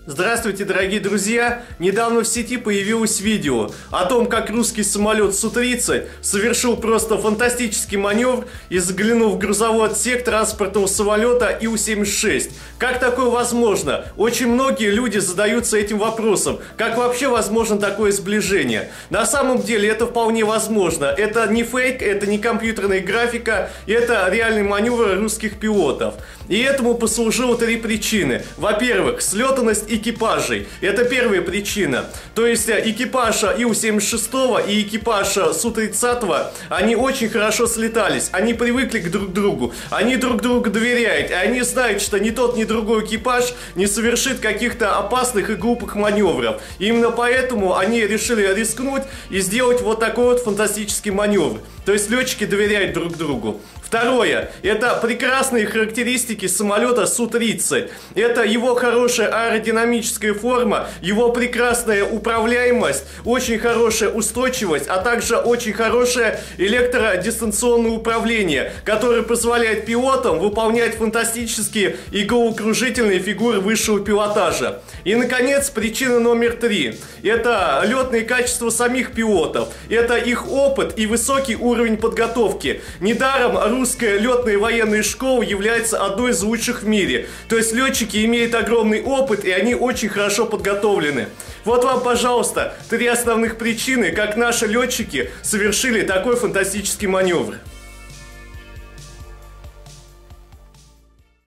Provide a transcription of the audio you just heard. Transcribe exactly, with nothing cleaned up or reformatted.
Здравствуйте, дорогие друзья! Недавно в сети появилось видео о том, как русский самолет Су тридцать совершил просто фантастический маневр и заглянул в грузовой отсек транспортного самолета И У семьдесят шесть. Как такое возможно? Очень многие люди задаются этим вопросом. Как вообще возможно такое сближение? На самом деле это вполне возможно. Это не фейк, это не компьютерная графика, это реальный маневр русских пилотов. И этому послужило три причины. Во-первых, слетанность экипажей. Это первая причина. То есть экипаж И У семьдесят шесть и экипаж Су тридцать, они очень хорошо слетались. Они привыкли к друг другу. Они друг другу доверяют. И они знают, что ни тот, ни другой экипаж не совершит каких-то опасных и глупых маневров. И именно поэтому они решили рискнуть и сделать вот такой вот фантастический маневр. То есть летчики доверяют друг другу. Второе, это прекрасные характеристики самолета Су тридцать. Это его хорошая аэродинамическая форма, его прекрасная управляемость, очень хорошая устойчивость, а также очень хорошее электродистанционное управление, которое позволяет пилотам выполнять фантастические и головокружительные фигуры высшего пилотажа. И, наконец, причина номер три. Это летные качества самих пилотов. Это их опыт и высокий уровень подготовки. Недаром русская летная военная школа является одной из лучших в мире. То есть летчики имеют огромный опыт, и они очень хорошо подготовлены. Вот вам, пожалуйста, три основных причины, как наши летчики совершили такой фантастический маневр.